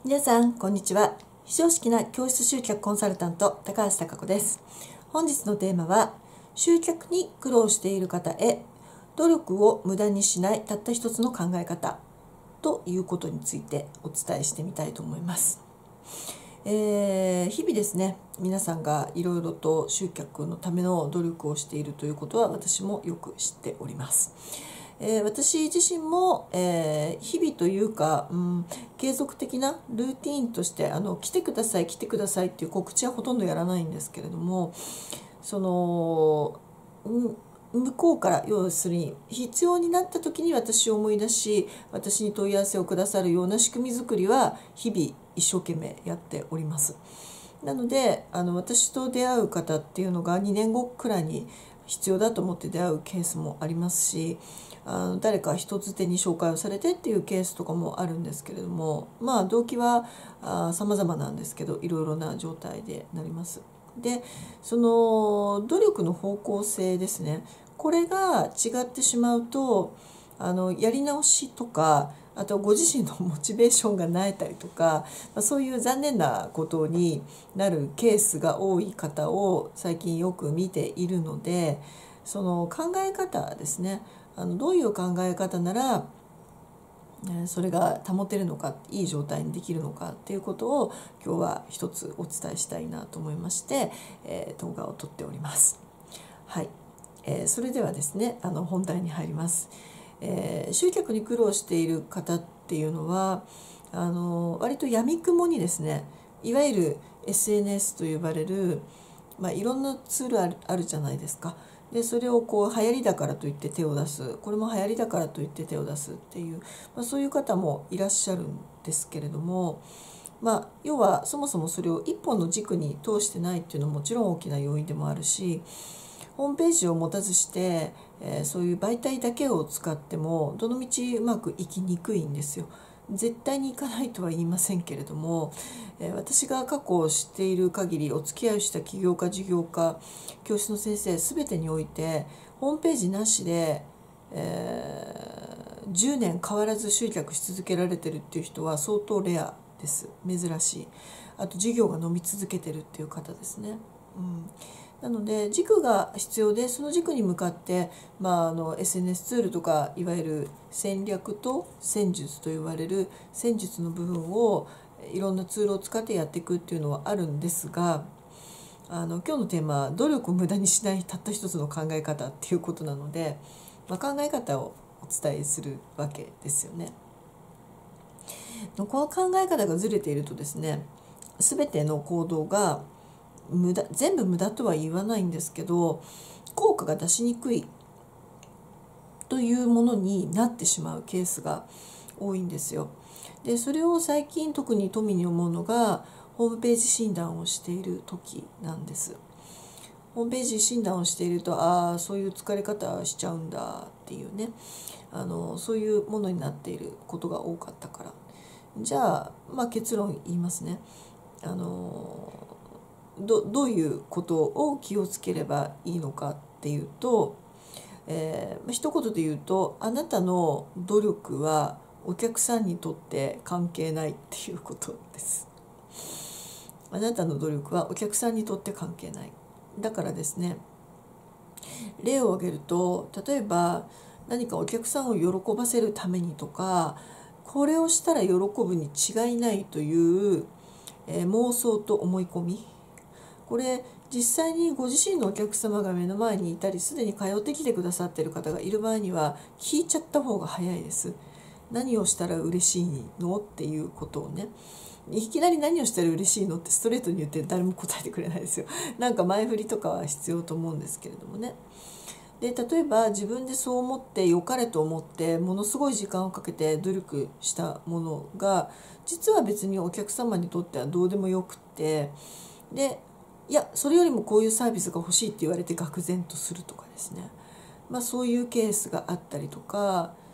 皆さんこんにちは。非常識な教室集客コンサルタント高橋貴子です。本日のテーマは、集客に苦労している方へ努力を無駄にしないたった一つの考え方ということについてお伝えしてみたいと思います。日々ですね、皆さんがいろいろと集客のための努力をしているということは私もよく知っております。私自身も、日々というか、継続的なルーティーンとして来てください来てくださいっていう告知はほとんどやらないんですけれども、その向こうから要するに必要になった時に私を思い出し、私に問い合わせをくださるような仕組み作りは日々一生懸命やっております。なので私と出会う方っていうのが2年後くらいに必要だと思って出会うケースもありますし、誰か人づてに紹介をされてっていうケースとかもあるんですけれども、動機は様々なんですけど、いろいろな状態でなります。で、その努力の方向性ですね、これが違ってしまうとやり直しとか、あとご自身のモチベーションが萎えたりとか、そういう残念なことになるケースが多い方を最近よく見ているので、その考え方ですね、どういう考え方ならそれが保てるのか、いい状態にできるのかっていうことを今日は一つお伝えしたいなと思いまして、動画を撮っております。はい、それではですね、本題に入ります。集客に苦労している方っていうのは割と闇雲にですね、いわゆる SNS と呼ばれる、いろんなツールあるじゃないですか。でそれを流行りだからといって手を出す、これも流行りだからといって手を出すっていう、そういう方もいらっしゃるんですけれども、要はそもそもそれを一本の軸に通してないっていうのももちろん大きな要因でもあるし、ホームページを持たずして、そういう媒体だけを使ってもどのみちうまくいきにくいんですよ。絶対にいかないとは言いませんけれども、私が過去を知っている限りお付き合いした起業家事業家教師の先生全てにおいてホームページなしで、10年変わらず集客し続けられてるっていう人は相当レアです。珍しい。あと事業が伸び続けてるっていう方ですね。なので軸が必要で、その軸に向かって、SNS ツールとかいわゆる戦略と戦術と言われる戦術の部分をいろんなツールを使ってやっていくっていうのはあるんですが、今日のテーマは努力を無駄にしないたった一つの考え方っていうことなので、考え方をお伝えするわけですよね。この考え方がずれているとですね、全ての行動が全部無駄とは言わないんですけど、効果が出しにくいというものになってしまうケースが多いんですよ。でそれを最近特に富に思うのが、ホームページ診断をしている時なんです。ホームページ診断をしていると、そういう疲れ方しちゃうんだっていうね、そういうものになっていることが多かったから。じゃあ、結論言いますね。どういうことを気をつければいいのかっていうと、一言で言うと、あなたの努力はお客さんにとって関係ないっていうことです。あなたの努力はお客さんにとって関係ない。だからですね、例を挙げると、例えば何かお客さんを喜ばせるためにとか、これをしたら喜ぶに違いないという、妄想と思い込み、これ実際にご自身のお客様が目の前にいたり、すでに通ってきてくださっている方がいる場合には聞いちゃった方が早いです。何をしたら嬉しいのっていうことをね。いきなり何をしたら嬉しいのってストレートに言って誰も答えてくれないですよ。なんか前振りとかは必要と思うんですけれどもね。で例えば自分でそう思って良かれと思ってものすごい時間をかけて努力したものが、実は別にお客様にとってはどうでもよくって、でいやそれよりもこういうサービスが欲しいって言われて愕然とするとかですね、そういうケースがあったりとか、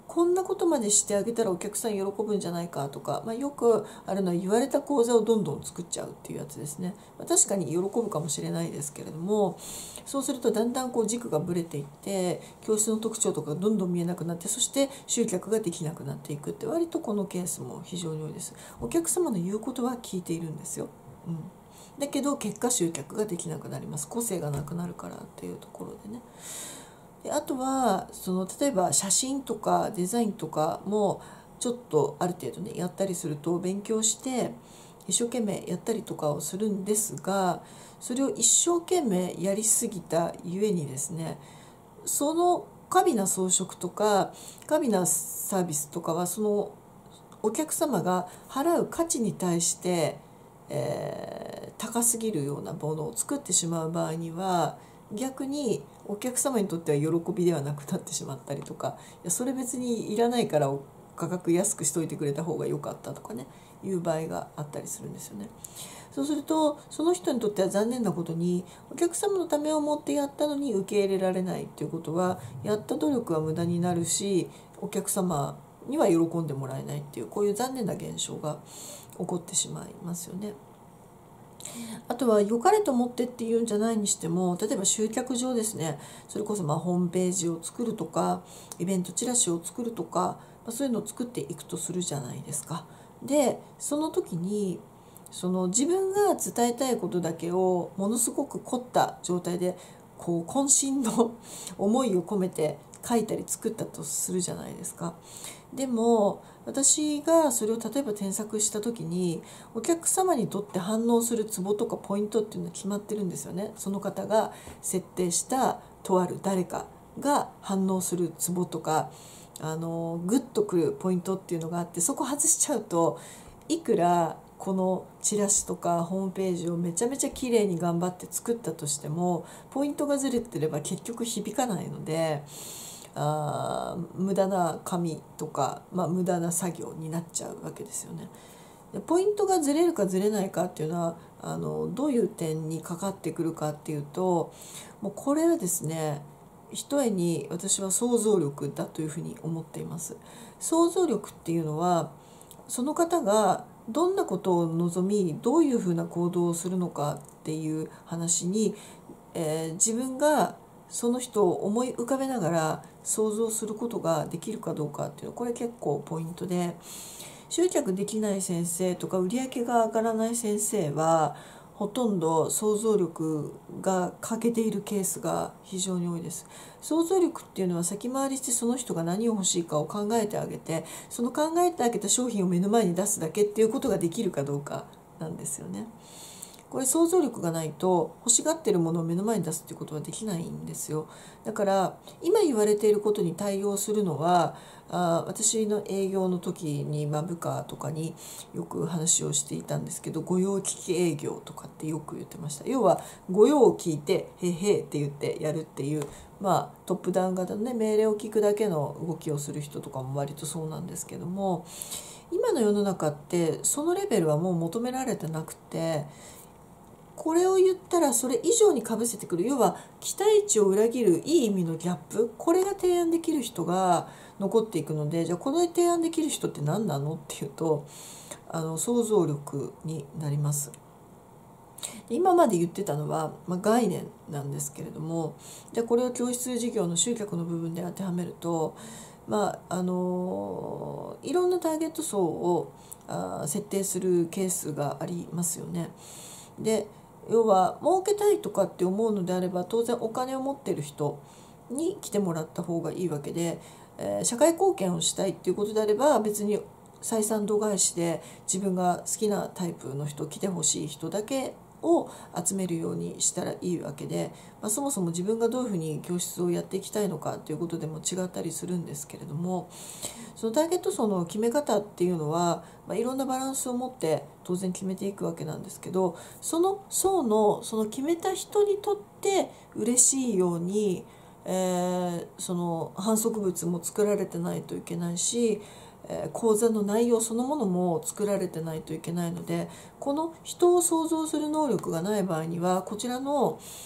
こんなことまでしてあげたらお客さん喜ぶんじゃないかとか、よくあるのは言われた講座をどんどん作っちゃうっていうやつですね。確かに喜ぶかもしれないですけれども、そうするとだんだん軸がぶれていって教室の特徴とかがどんどん見えなくなって、そして集客ができなくなっていくって、割とこのケースも非常に多いです。お客様の言うことは聞いているんですよ、だけど結果集客ができなくなります。個性がなくなるからっていうところでね。であとは例えば写真とかデザインとかもちょっとある程度ねやったりすると、勉強して一生懸命やったりとかをするんですが、それを一生懸命やりすぎたゆえにですね、その過敏な装飾とか過敏なサービスとかは、そのお客様が払う価値に対して、高すぎるようなものを作ってしまう場合には、逆にお客様にとっては喜びではなくなってしまったりとか、いやそれ別にいらないから価格安くしといてくれた方が良かったとかね、いう場合があったりするんですよね。そうするとその人にとっては残念なことに、お客様のためを思ってやったのに受け入れられないっていうことは、やった努力は無駄になるし、お客様には喜んでもらえないっていう、こういう残念な現象が起こってしまいますよね。あとは良かれと思ってっていうんじゃないにしても、例えば集客上ですね、それこそホームページを作るとかイベントチラシを作るとか、そういうのを作っていくとするじゃないですか。でその時に自分が伝えたいことだけをものすごく凝った状態で渾身の思いを込めて書いたり作ったとするじゃないですか。でも私がそれを例えば添削した時に、お客様にとって反応するツボとかポイントっていうのは決まってるんですよね。その方が設定したとある誰かが反応するツボとかグッとくるポイントっていうのがあって、そこ外しちゃうと、いくらこのチラシとかホームページをめちゃめちゃ綺麗に頑張って作ったとしても、ポイントがずれてれば結局響かないので、無駄な紙とか、無駄な作業になっちゃうわけですよね。でポイントがずれるかずれないかっていうのはどういう点にかかってくるかっていうと、もうこれはですね、ひとえに私は想像力だというふうに思っています。想像力っていうのは、その方がどんなことを望み、どういうふうな行動をするのかっていう話に、自分がその人を思い浮かべながら想像することができるかどうかっていうのは、これ結構ポイントで、集客できない先生とか売り上げが上がらない先生は、ほとんど想像力が欠けているケースが非常に多いです。想像力っていうのは、先回りしてその人が何を欲しいかを考えてあげて、その考えてあげた商品を目の前に出すだけっていうことができるかどうかなんですよね。これ想像力がないと、欲しがってるものを目の前に出すっていうことはできないんですよ。だから今言われていることに対応するのは、私の営業の時に、部下とかによく話をしていたんですけど、御用聞き営業とかってよく言ってました。要は御用を聞いてへへって言ってやるっていう、トップダウン型のね、命令を聞くだけの動きをする人とかも割とそうなんですけども、今の世の中ってそのレベルはもう求められてなくて、これを言ったらそれ以上にかぶせてくる、要は期待値を裏切るいい意味のギャップ、これが提案できる人が残っていくので、じゃあこの提案できる人って何なのっていうと、想像力になります。今まで言ってたのは、概念なんですけれども、じゃあこれを教室事業の集客の部分で当てはめると、いろんなターゲット層を設定するケースがありますよね。で要は儲けたいとかって思うのであれば、当然お金を持っている人に来てもらった方がいいわけで、社会貢献をしたいっていうことであれば、別に採算度外視で自分が好きなタイプの人、来てほしい人だけを集めるようにしたらいいわけで、そもそも自分がどういうふうに教室をやっていきたいのかということでも違ったりするんですけれども、そのターゲット層の決め方っていうのは、いろんなバランスを持って当然決めていくわけなんですけど、その層のその決めた人にとって嬉しいように、その反則物も作られてないといけないし、講座の内容そのものも作られてないといけないので、この人を想像する能力がない場合には、こちらの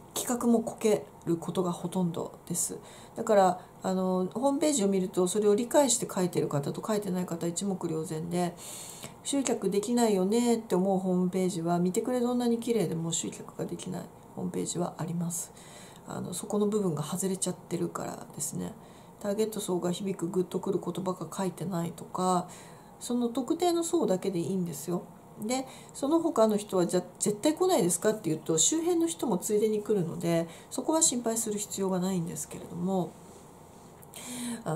企画もこけることがほとんどです。だからホームページを見るとそれを理解して書いてる方と書いてない方一目瞭然で、集客できないよねって思うホームページは見てくれどんなに綺麗でも集客ができないホームページはあります。そこの部分が外れちゃってるからですね。ターゲット層が響くグッとくる言葉が書いてないとか、その特定の層だけでいいんですよ。でその他の人はじゃ絶対来ないですかっていうと、周辺の人もついでに来るのでそこは心配する必要がないんですけれども、あ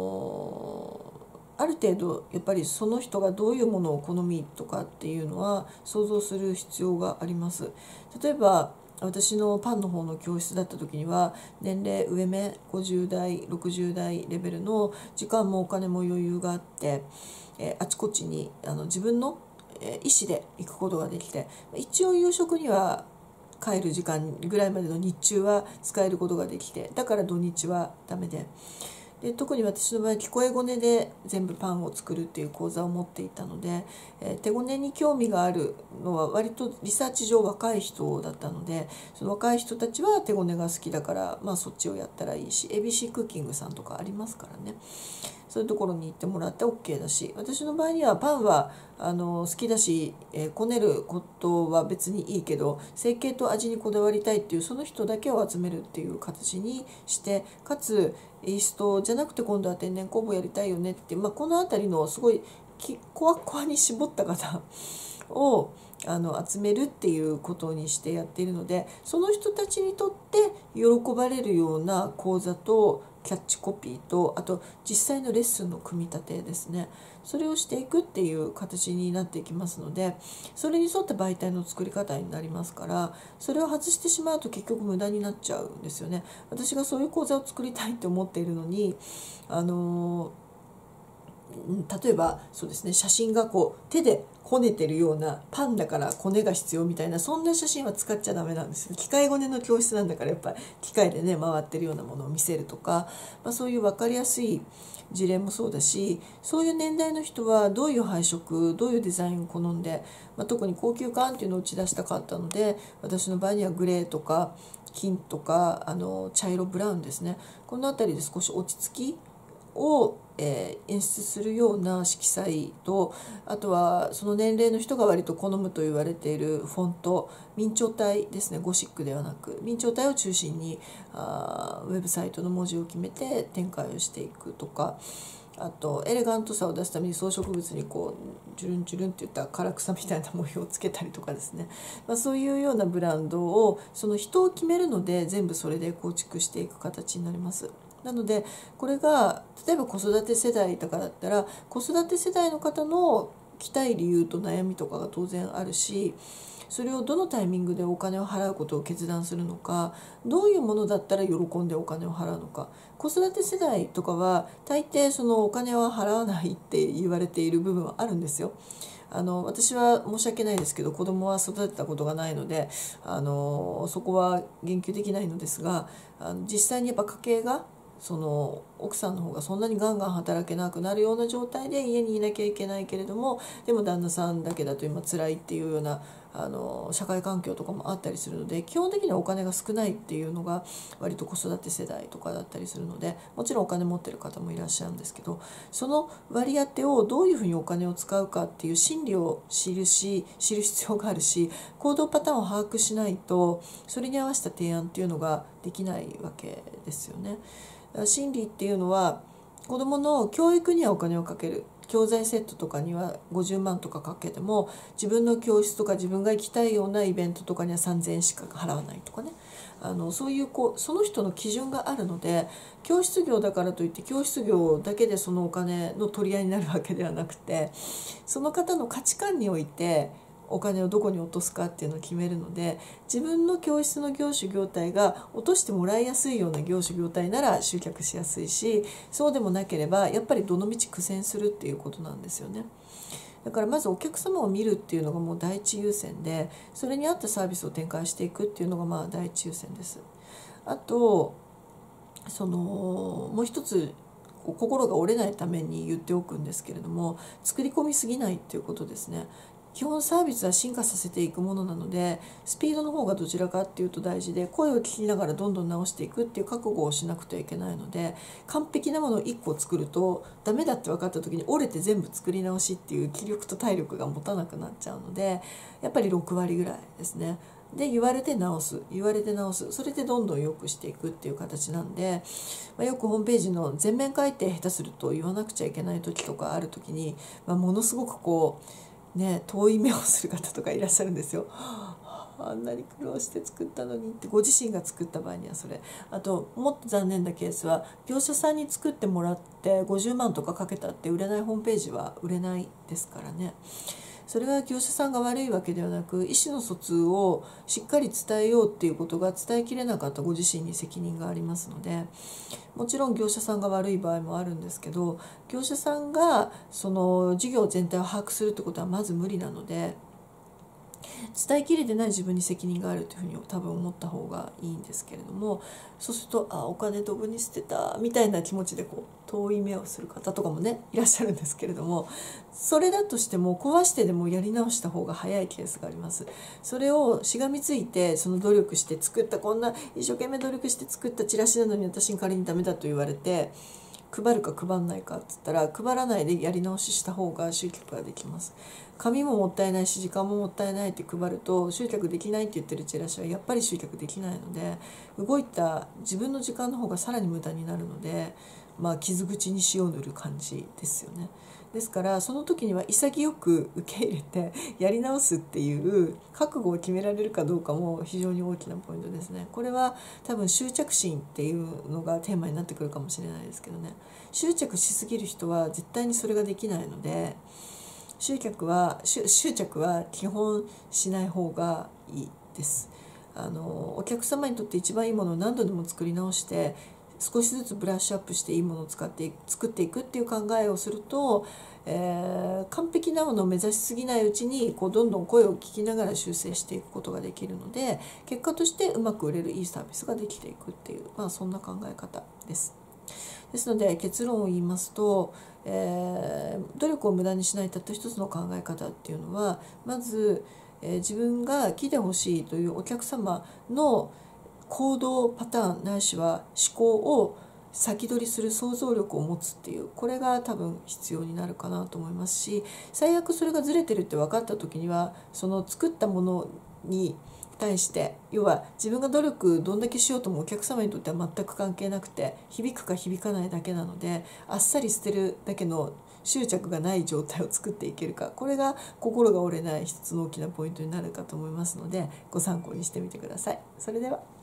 る程度やっぱりその人がどういうものを好みとかっていうのは想像する必要があります。例えば私のパンの方の教室だった時には、年齢上目50代60代レベルの時間もお金も余裕があって、あちこちに自分の意思で行くことができて、一応夕食には帰る時間ぐらいまでの日中は使えることができて、だから土日はダメで、特に私の場合聞こえごねで全部パンを作るっていう講座を持っていたので、手ごねに興味があるのは割とリサーチ上若い人だったので、その若い人たちは手ごねが好きだから、そっちをやったらいいし、 ABC クッキングさんとかありますからね、そういうところに行ってもらって OK だし、私の場合にはパンは好きだし、こねることは別にいいけど成形と味にこだわりたいっていうその人だけを集めるっていう形にして、かつイーストじゃなくて今度は天然酵母やりたいよねっていう、この辺りのすごいコアコアに絞った方を集めるっていうことにしてやっているので、その人たちにとって喜ばれるような講座とキャッチコピーと、あと実際のレッスンの組み立てですね、それをしていくっていう形になっていきますので、それに沿った媒体の作り方になりますから、それを外してしまうと結局無駄になっちゃうんですよね。私がそういう講座を作りたいって思っているのに、例えばそうですね、写真が手でこねてるような、パンだからコネが必要みたいな、そんな写真は使っちゃダメなんですよ。機械ごねの教室なんだから、やっぱり機械でね回ってるようなものを見せるとか、そういう分かりやすい事例もそうだし、そういう年代の人はどういう配色どういうデザインを好んで、特に高級感っていうのを打ち出したかったので、私の場合にはグレーとか金とか茶色ブラウンですね、この辺りで少し落ち着きを演出するような色彩と、あとはその年齢の人が割と好むと言われているフォント、明朝体ですね、ゴシックではなく明朝体を中心にウェブサイトの文字を決めて展開をしていくとか、あとエレガントさを出すために装飾物にチュルンチュルンっていった唐草みたいな模様をつけたりとかですね、そういうようなブランドをその人を決めるので全部それで構築していく形になります。なのでこれが例えば子育て世代とかだったら、子育て世代の方の来たい理由と悩みとかが当然あるし、それをどのタイミングでお金を払うことを決断するのか、どういうものだったら喜んでお金を払うのか。子育て世代とかは大抵そのお金は払わないって言われている部分はあるんですよ。私は申し訳ないですけど子供は育てたことがないのでそこは言及できないのですが、実際にやっぱ家計がその奥さんの方がそんなにガンガン働けなくなるような状態で家にいなきゃいけないけれども、でも旦那さんだけだと今辛いっていうような社会環境とかもあったりするので、基本的にはお金が少ないっていうのが割と子育て世代とかだったりするので、もちろんお金持ってる方もいらっしゃるんですけど、その割り当てをどういうふうにお金を使うかっていう心理を知る必要があるし、行動パターンを把握しないとそれに合わせた提案っていうのができないわけですよね。心理っていうのは子どもの教育にはお金をかける、教材セットとかには50万とかかけても、自分の教室とか自分が行きたいようなイベントとかには3000円しか払わないとかね、そういうその人の基準があるので、教室業だからといって教室業だけでそのお金の取り合いになるわけではなくて、その方の価値観においてお金をどこに落とすかっていうのを決めるので、自分の教室の業種業態が落としてもらいやすいような業種業態なら集客しやすいし、そうでもなければやっぱりどのみち苦戦するっていうことなんですよね。だからまずお客様を見るっていうのがもう第一優先で、それに合ったサービスを展開していくっていうのが第一優先です。あともう一つ心が折れないために言っておくんですけれども、作り込みすぎないっていうことですね。 基本サービスは進化させていくものなので、スピードの方がどちらかっていうと大事で、声を聞きながらどんどん直していくっていう覚悟をしなくてはいけないので、完璧なものを1個作るとダメだって分かった時に折れて全部作り直しっていう気力と体力が持たなくなっちゃうので、やっぱり6割ぐらいですね。で言われて直す、言われて直す、それでどんどん良くしていくっていう形なんで、よくホームページの全面改訂下手すると言わなくちゃいけない時とかある時に、ものすごくこうね遠い目をする方とかいらっしゃるんですよ。あんなに苦労して作ったのにって、ご自身が作った場合にはそれ。あともっと残念なケースは、業者さんに作ってもらって50万とかかけたって売れないホームページは売れないですからね。それは業者さんが悪いわけではなく、意思の疎通をしっかり伝えようっていうことが伝えきれなかったご自身に責任がありますので、もちろん業者さんが悪い場合もあるんですけど、業者さんがその事業全体を把握するってことはまず無理なので、伝えきれてない自分に責任があるというふうに多分思った方がいいんですけれども、そうするとお金ドブに捨てたみたいな気持ちで遠い目をする方とかもねいらっしゃるんですけれども、それだとしても壊してでもやり直した方が早いケースがあります。それをしがみついて、その努力して作った、こんな一生懸命努力して作ったチラシなのに私に仮にダメだと言われて、配るか配んないかって言ったら、配らないでやり直しした方が集客ができます。紙ももったいないし時間ももったいないって配ると、集客できないって言ってるチラシはやっぱり集客できないので、動いた自分の時間の方がさらに無駄になるので、傷口に塩を塗る感じですよね。ですからその時には潔く受け入れてやり直すっていう覚悟を決められるかどうかも非常に大きなポイントですね。これは多分執着心っていうのがテーマになってくるかもしれないですけどね。執着しすぎる人は絶対にそれができないので、執着は基本しない方がいいです。お客様にとって一番いいものを何度でも作り直して、少しずつブラッシュアップしていいものを作っていくっていう考えをすると、完璧なものを目指しすぎないうちにどんどん声を聞きながら修正していくことができるので、結果としてうまく売れるいいサービスができていくっていう、そんな考え方です。ですので結論を言いますと、努力を無駄にしないたった一つの考え方っていうのは、まず、自分が来てほしいというお客様の行動パターンないしは思考を先取りする想像力を持つっていう、これが多分必要になるかなと思いますし、最悪それがずれてるって分かった時には、その作ったものに対して、要は自分が努力どんだけしようともお客様にとっては全く関係なくて、響くか響かないだけなので、あっさり捨てるだけの執着がない状態を作っていけるか、これが心が折れない一つの大きなポイントになるかと思いますので、ご参考にしてみてください。それでは。